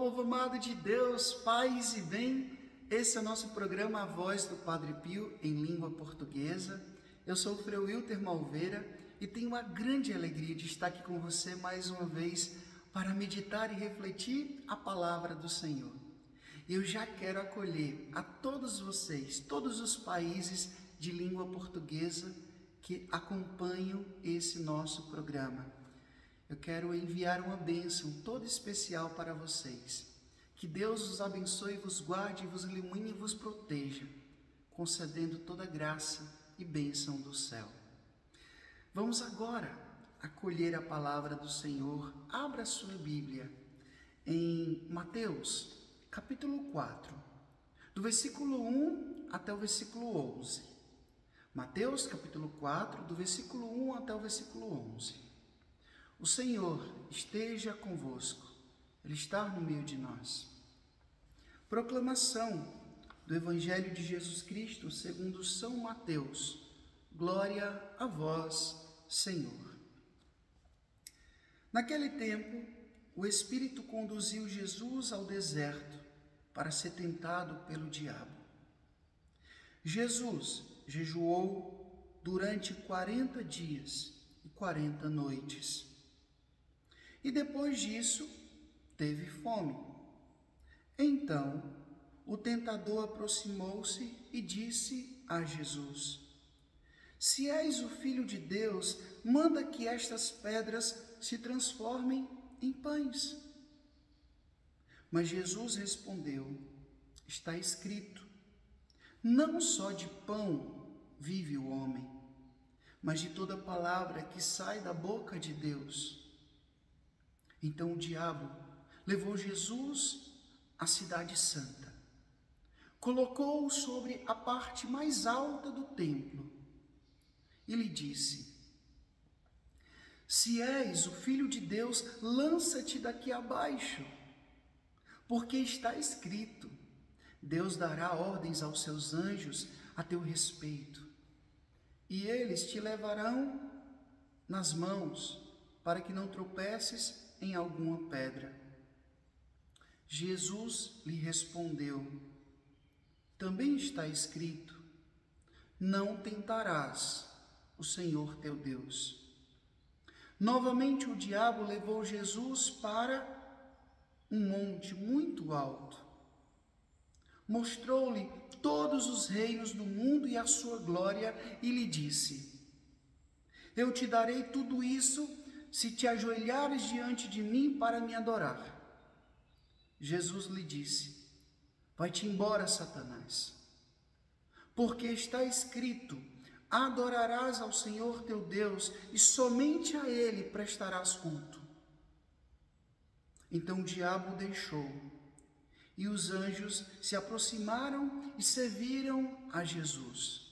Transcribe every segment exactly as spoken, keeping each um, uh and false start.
povo amado de Deus, paz e bem. Esse é o nosso programa A Voz do Padre Pio em língua portuguesa. Eu sou o Frei Wilter Malveira e tenho uma grande alegria de estar aqui com você mais uma vez para meditar e refletir a palavra do Senhor. Eu já quero acolher a todos vocês, todos os países de língua portuguesa que acompanham esse nosso programa. Eu quero enviar uma bênção toda especial para vocês. Que Deus os abençoe, vos guarde, vos ilumine e vos proteja, concedendo toda graça e bênção do céu. Vamos agora acolher a palavra do Senhor. Abra sua Bíblia em Mateus, capítulo quatro, do versículo um até o versículo onze. Mateus, capítulo quatro, do versículo um até o versículo onze. O Senhor esteja convosco, Ele está no meio de nós. Proclamação do Evangelho de Jesus Cristo segundo São Mateus. Glória a vós, Senhor. Naquele tempo, o Espírito conduziu Jesus ao deserto para ser tentado pelo diabo. Jesus jejuou durante quarenta dias e quarenta noites. E depois disso, teve fome. Então, o tentador aproximou-se e disse a Jesus: Se és o Filho de Deus, manda que estas pedras se transformem em pães. Mas Jesus respondeu: Está escrito, não só de pão vive o homem, mas de toda palavra que sai da boca de Deus. Então o diabo levou Jesus à cidade santa, colocou-o sobre a parte mais alta do templo e lhe disse: Se és o Filho de Deus, lança-te daqui abaixo, porque está escrito, Deus dará ordens aos seus anjos a teu respeito, e eles te levarão nas mãos, para que não tropeces em alguma pedra. Jesus lhe respondeu: Também está escrito, não tentarás o Senhor teu Deus. Novamente o diabo levou Jesus para um monte muito alto. Mostrou-lhe todos os reinos do mundo e a sua glória e lhe disse: Eu te darei tudo isso se te ajoelhares diante de mim para me adorar. Jesus lhe disse: Vai-te embora, Satanás, porque está escrito, adorarás ao Senhor teu Deus e somente a Ele prestarás culto. Então o diabo o deixou e os anjos se aproximaram e serviram a Jesus.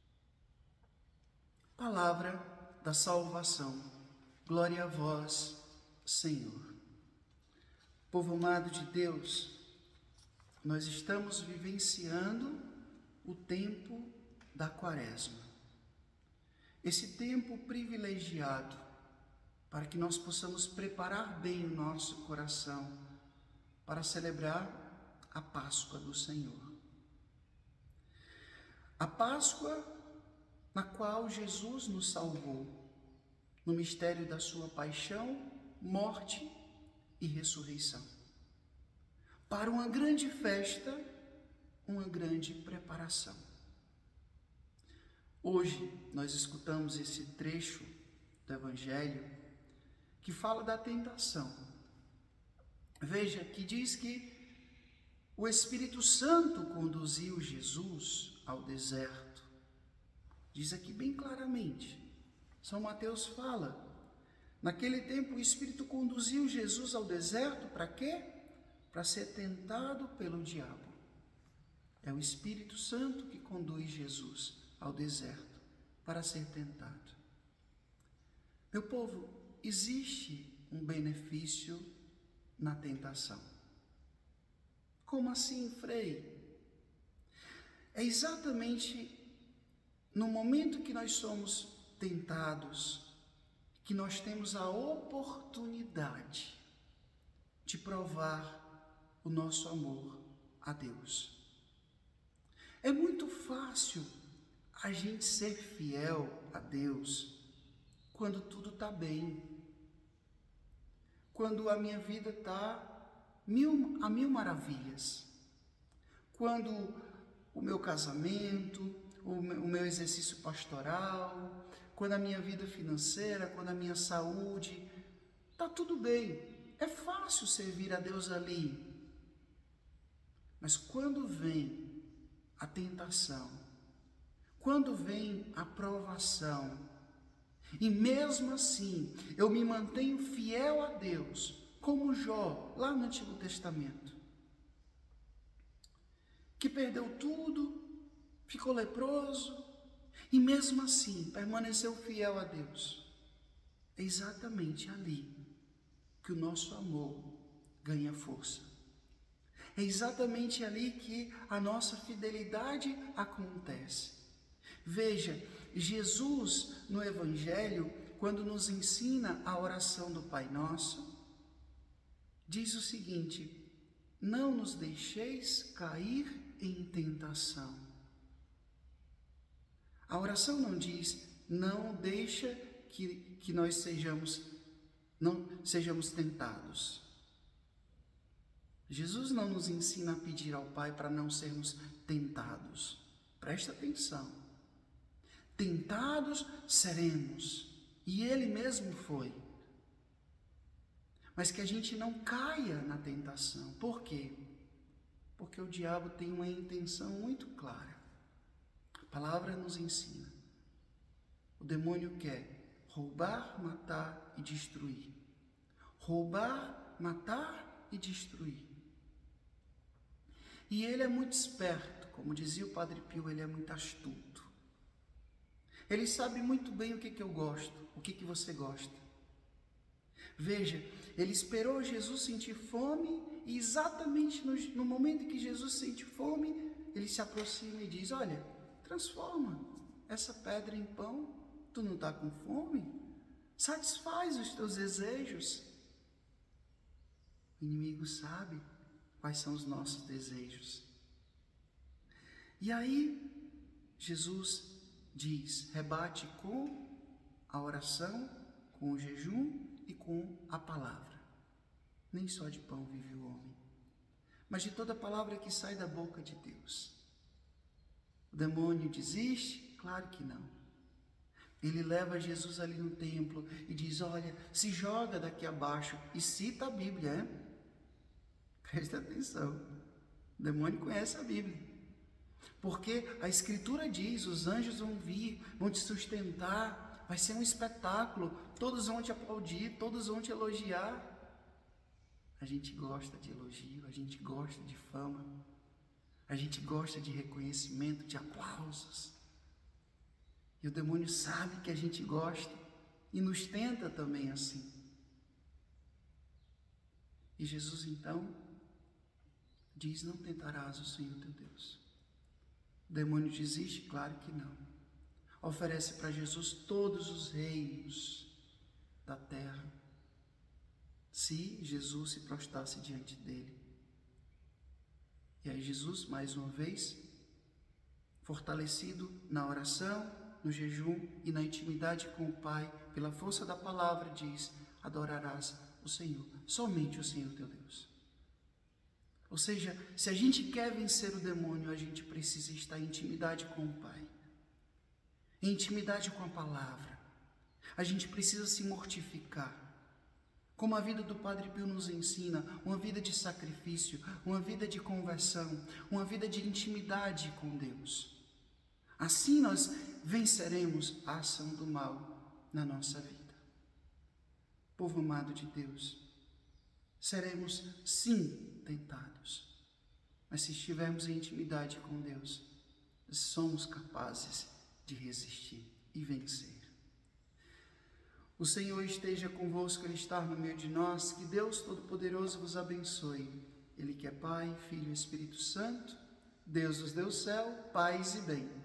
Palavra da salvação. Glória a vós, Senhor. Povo amado de Deus, nós estamos vivenciando o tempo da Quaresma. Esse tempo privilegiado para que nós possamos preparar bem o nosso coração para celebrar a Páscoa do Senhor. A Páscoa na qual Jesus nos salvou, no mistério da sua paixão, morte e ressurreição. Para uma grande festa, uma grande preparação. Hoje nós escutamos esse trecho do Evangelho que fala da tentação. Veja que diz que o Espírito Santo conduziu Jesus ao deserto. Diz aqui bem claramente. São Mateus fala, naquele tempo o Espírito conduziu Jesus ao deserto para quê? Para ser tentado pelo diabo. É o Espírito Santo que conduz Jesus ao deserto para ser tentado. Meu povo, existe um benefício na tentação. Como assim, Frei? É exatamente no momento que nós somos tentados, que nós temos a oportunidade de provar o nosso amor a Deus. É muito fácil a gente ser fiel a Deus quando tudo está bem, quando a minha vida está mil, a mil maravilhas, quando o meu casamento, o meu exercício pastoral, quando a minha vida financeira, quando a minha saúde, está tudo bem. É fácil servir a Deus ali. Mas quando vem a tentação, quando vem a provação, e mesmo assim eu me mantenho fiel a Deus, como Jó, lá no Antigo Testamento, que perdeu tudo, ficou leproso, e mesmo assim permaneceu fiel a Deus. É exatamente ali que o nosso amor ganha força. É exatamente ali que a nossa fidelidade acontece. Veja, Jesus no Evangelho, quando nos ensina a oração do Pai Nosso, diz o seguinte: não nos deixeis cair em tentação. A oração não diz, não deixa que, que nós sejamos, não sejamos tentados. Jesus não nos ensina a pedir ao Pai para não sermos tentados. Presta atenção. Tentados seremos, e Ele mesmo foi. Mas que a gente não caia na tentação. Por quê? Porque o diabo tem uma intenção muito clara. A palavra nos ensina. O demônio quer roubar, matar e destruir. Roubar, matar e destruir. E ele é muito esperto, como dizia o Padre Pio, ele é muito astuto. Ele sabe muito bem o que, que eu gosto, o que, que você gosta. Veja, ele esperou Jesus sentir fome e exatamente no, no momento em que Jesus sente fome, ele se aproxima e diz, olha, transforma essa pedra em pão, tu não está com fome? Satisfaz os teus desejos. O inimigo sabe quais são os nossos desejos. E aí, Jesus diz, rebate com a oração, com o jejum e com a palavra. Nem só de pão vive o homem, mas de toda palavra que sai da boca de Deus. O demônio desiste? Claro que não. Ele leva Jesus ali no templo e diz, olha, se joga daqui abaixo, e cita a Bíblia, é? Presta atenção, o demônio conhece a Bíblia, porque a Escritura diz, os anjos vão vir, vão te sustentar, vai ser um espetáculo, todos vão te aplaudir, todos vão te elogiar. A gente gosta de elogio, a gente gosta de fama, a gente gosta de reconhecimento, de aplausos. E o demônio sabe que a gente gosta e nos tenta também assim. E Jesus então diz, não tentarás o Senhor teu Deus. O demônio desiste? Claro que não. Oferece para Jesus todos os reinos da terra, se Jesus se prostrasse diante dele. E aí Jesus, mais uma vez, fortalecido na oração, no jejum e na intimidade com o Pai, pela força da palavra, diz, adorarás o Senhor, somente o Senhor teu Deus. Ou seja, se a gente quer vencer o demônio, a gente precisa estar em intimidade com o Pai, em intimidade com a palavra. A gente precisa se mortificar, como a vida do Padre Pio nos ensina, uma vida de sacrifício, uma vida de conversão, uma vida de intimidade com Deus. Assim nós venceremos a ação do mal na nossa vida. Povo amado de Deus, seremos sim tentados, mas se estivermos em intimidade com Deus, somos capazes de resistir e vencer. O Senhor esteja convosco, Ele está no meio de nós, que Deus Todo-Poderoso vos abençoe. Ele que é Pai, Filho e Espírito Santo, Deus nos deu o céu, paz e bem.